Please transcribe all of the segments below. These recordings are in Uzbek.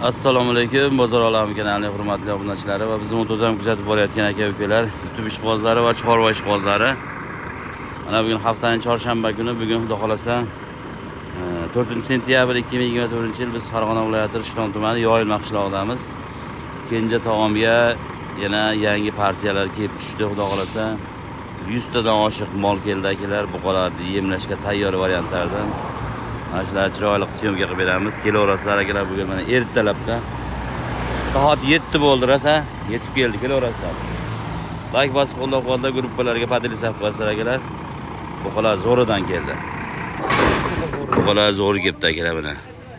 Assalomu alaykum, Bozor olami kanalining hurmatli obunachilari va bizni muntazam kuzatib borayotgan aka-ukalar, YouTube ishqibozlari va chorva ishqibozlari. Mana bugun haftaning chorshanba kuni, bugun xudo xolasa 4-sentyabr 2024-yil biz Farg'ona viloyati Rishton tumani Yoyilma qishlog'idamiz. Kenja tog'amga yana yangi partiyalar kelib tushdi, xudo xolasa 100 tadan oshiq mol keldi akalar, buqalarni yemlashga tayyor variantlardan. Mana shular chiroyli syomka qilib beramiz. Kelaverasizlar akalar, bugun mana ertalabda soat 7 bo'ldi rosa, yetib keldi, kelaverasizlar. Like bosib qo'llab-quvvatla gruppalarga podlisab qo'yasizlar akalar. Buqalar zo'ridan keldi. Buqalar zo'r kelibdi akalar mana.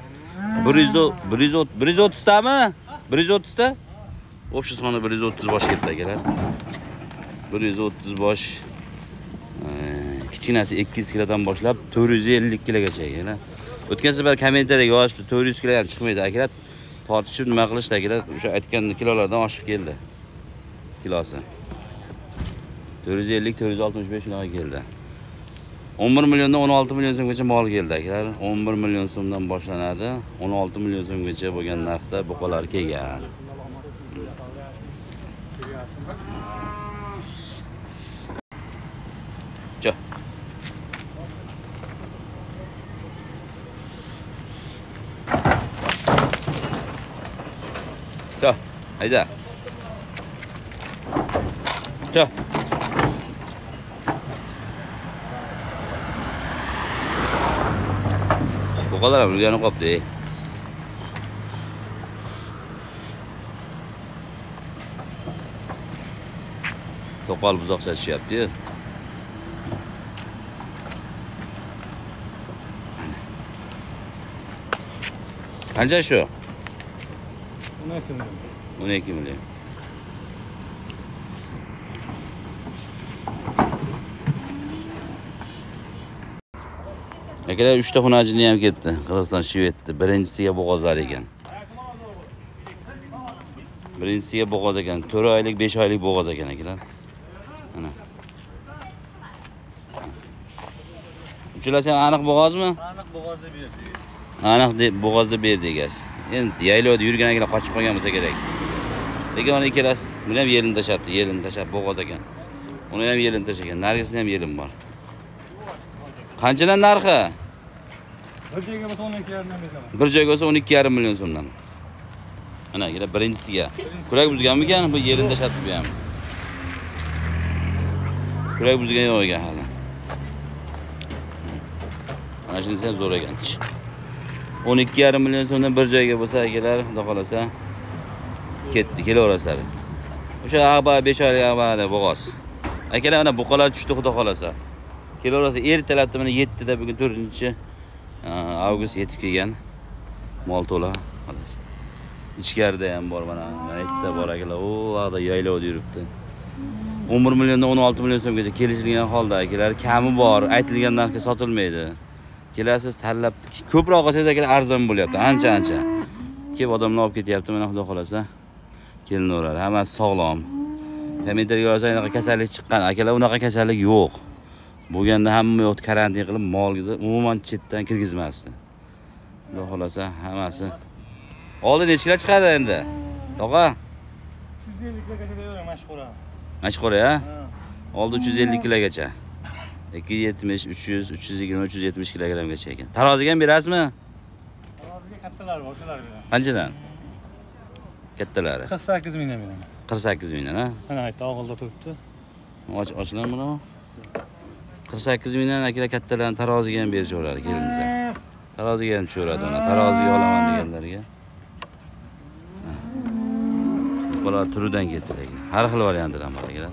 130 tami? 130 ta? O'sha soni 130 bosh kelibdi akalar. 130 bosh. Kichkinasi 200 kilodan boshlab 450 kilogacha akalar. O'tgan safar kommentariyaga yozishdi 400 kilo ham chiqmaydi akalar. Tortishib nima qilishdi akalar? O'sha aytgan kilolardan oshib keldi. Kilosi 450-465 kiloga keldi. 11 milliondan 16 million so'mgacha mol keldi akalar. 11 million so'mdan boshlanadi. 16 million so'mgacha bo'lgan narxda buqalar kelgan. Çö. Haydi. Çö. Bu kadar mı? Rüyanı koptu. Topal buzak saçı yaptı. Kanca şu? 12 milyon. Akalar 3 ta xunajini ham ketdi. Qirg'iziston Shvetdi. Birinchisiga bo'g'ozlar ekan. Birinchisiga bo'g'oz ekan. 4 oylik, 5 oylik bo'g'oz ekan akalar. Mana. Uchalasi ham aniq bo'g'ozmi? Aniq bo'g'ozda berdi. Aniq deb bo'g'ozda berdi egasi. Endi yaylovda yurgan akalar qochib qolgan bo'lsa kerak. Lekin uni ikkalasi, buni ham yelini tashabdi, yelini tashab bo'g'oz ekan. Uni ham yelini tashagan. Nargisini ham yelim bor. Qanchadan narxi? Bir joyga bo'lsa 12,5 million beraman. Bir joyga bo'lsa 12,5 million so'mdan. Mana yana birinchisiga. Kurak buzganmikan? Bu yelini tashabdi bu ham. Kurak buzgan yo'q ekan hali. Mana shunisi ham zo'r ekan. 12,5 million so'mdan bir joyga bo'lsa akalar, xudo xolasa ketdi, kelaverasizlar. O'sha ag'ba 5 oylik ag'bada bo'g'oz. Akalar mana buqalar tushdi, xudo xolasa. Kelaverasiz, ertalabda mana 7 da bugun 4-avgust yetib kelgan. Mol to'la, xolos. Ichkarida ham bor mana, yerda bor akalar. O, vaqda yaylovda yuribdi. 11 milliondan 16 million so'mgacha kelishilgan holda akalar, kami bor, aytilgan narxga sotilmaydi. Kelasiz, tanlab ko'proq olsangiz akalar arzon bo'lyapti, ancha. Kelib odamlar olib ketyapti, mana xudo xolasa. Kelinaveradi, hammasi sog'lom. Kommentariyaga yozsangiz kasallik chiqqan, akalar unaqa kasallik yo'q. Bo'lganda hamma yo'q, karantin qilib molni umuman chetdan kirgizmasdi. Xudo xolasa hammasi. Oldin nechkilar chiqadi endi? Tog'a? 350 kilogacha beraman mashqora. Mashqora, ha? Oldi 350 kilogacha. 270, 300, 320, 370 kilogramgacha ekan. Taroziga ham berasizmi? Taroziga kattalar bor, o'shalar beraman. Qanchadan? Kattalari. 48 mingdan beraman. 48 mingdan, ha? Mana aytdi, og'ilda turibdi. Ochlar buni. 48 mingdan akalar kattalarni taroziga ham berishadi, kelinsa. Taroziga ham tushiradi uni. Taroziga olaman deganlarga. Bular turidan ketdi lekin. Har xil variantlar bor akalar.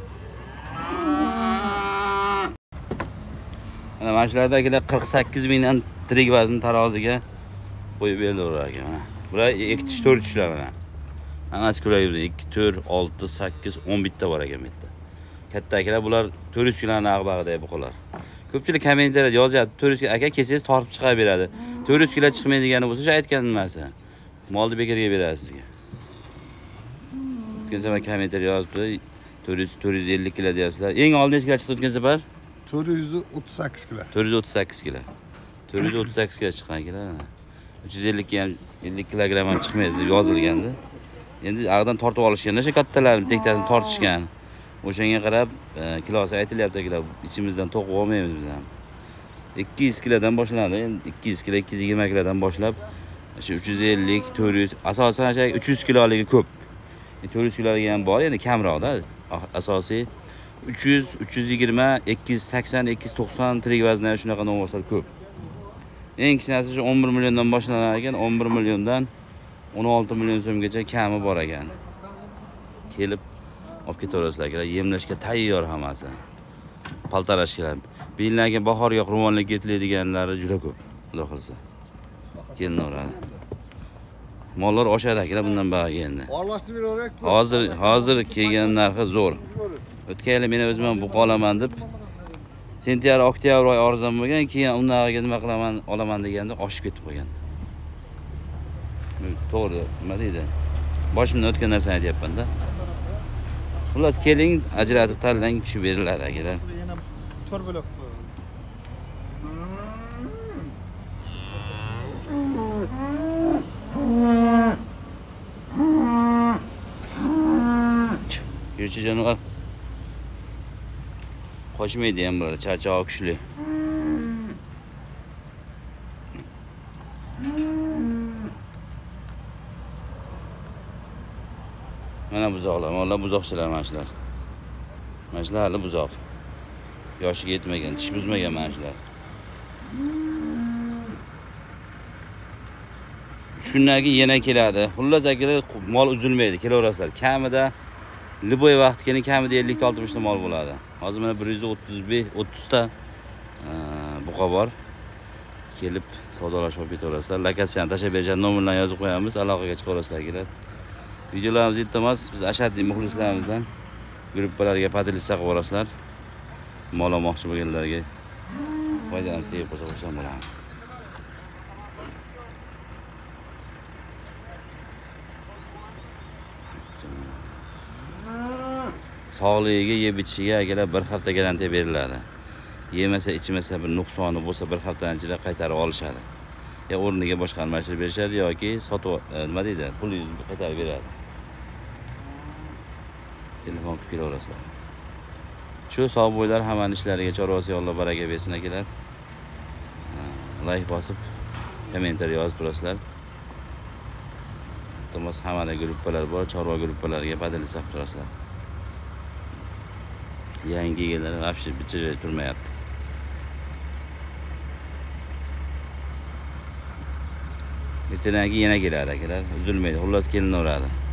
Mana shularda akalar 48 mingdan tirik vazn taroziga qo'yib beraverar ekan mana. Bular 2 tish 4 tishlar mana. Hammasi ko'raydi. 2, 4, 6, 8, 10 bitta bor ekan bu yerda. Katta akalar bular 400 kiloning ag'bag'ida buqalar. Ko'pchilik kommentariyada yozyapti, 400 kilo aka kelsangiz tortib chiqarib beradi. 400 kilo chiqmaydigani bo'lsa, o'sha aytgan nimasi? Molni bekarga beradi sizga. O'tgan safar kommentariya yozibdi, 450 kilo deyapsizlar. Eng oldin necha kilo chiqdi o'tgan safar? 438 kilo. 438 kilo. 438 ga chiqqan ekan. 350 ga ham 50 kilogramm ham chiqmaydi deb yozilgandi. Endi ag'dan tortib olishgan, o'sha kattalarni tektasini tortishgan. O'shanga qarab kilosi aytilyapti akalar. Ichimizdan to'qib olmaymiz biz ham. 200 kilodan boshlanadi. Endi 200 kilo, 220 kilodan boshlab o'sha 350, 400, asosan o'sha 300 kiloligi ko'p. 400 kiloligi ham bor, endi kamroqda. Asosiy 300, 320, 280, 290 tirik vaznlar shunaqa nomorlar ko'p. Eng kichkinasi shu 11 milliondan boshlanar ekan, 11 milliondan 16 million so'mgacha kami bor ekan. Kelib olib ketaverasizlar akalar, yemlashga tayyor hammasi. Paltarashga. Bilinlarga bahor yo'q, ruvonlik ketiladiganlari juda ko'p. Xudo xolsa. Kelinaveradi. Mollar oshadi akalar bundan bagi endi. Aralashtirib beraverak. Hozir kelgan narxi zo'r. O'tgan yil men o'zim bu qolaman deb sentyabr, oktyabr oy arzon bo'lgan, keyin undagiga nima qilaman, olaman deganda oshib ketib qolgan. To'g'ri, nima deydi? Boshimdan o'tgan narsani aytyapman-da. Xullas keling, ajratib tanlang, tushib beriladi akalar. Yana 4 bo'lib. Yurchi jonivar. Qochmaydi ham bular, charchoq kuchli. Mana buzoqlar, mollar buzoqchilar mana shular. Mana shular hali buzoq. Yoshiga yetmagan, tish buzmagan mana shular. 3 kundan keyin yana keladi. Xullas akalar mol uzilmaydi, kelaverasizlar. Kamida liboy vaqt keyin kamida 50-60 ta mol bo'ladi. Hozir mana 135-30 ta buqa bor. Kelib savdolashib olib ketaverasizlar. Lokatsiyani tashlab bergan nomerlarni yozib qo'yamiz, aloqaga chiqaverasizlar akalar. Videolarimiz yetti emas, biz ashaddiy muxlislarimizdan gruppalarga podelitsiya qilib yuborasizlar. Mol olmoqchi bo'lganlarga foydamiz tegib qolsa xursand bo'lamiz. Sog'ligiga, yeb ichishiga akalar bir hafta garantiya beriladi. Yemasa, ichmasa bir nuqsoni bo'lsa bir haftadan ichida qaytarib olishadi. Ya o'rniga boshqa almashtirib berishadi yoki sotib, nima deydi, pulingizni qaytarib beradi. Telefon qilib kelaverasizlar. Shu sog' bo'ylar hammaning ishlariga chorvasiga Alloh baraka bersin akalar. Like bosib, kommentariy yozib turasizlar. Iltimos hammada gruppalar bor, chorva gruppalariga podelitsiya qilib turasizlar. Yangi egalari вообще bichib turmayapti. Ertadan keyin yana keladi akalar, uzilmaydi. Xullas kelinaveradi.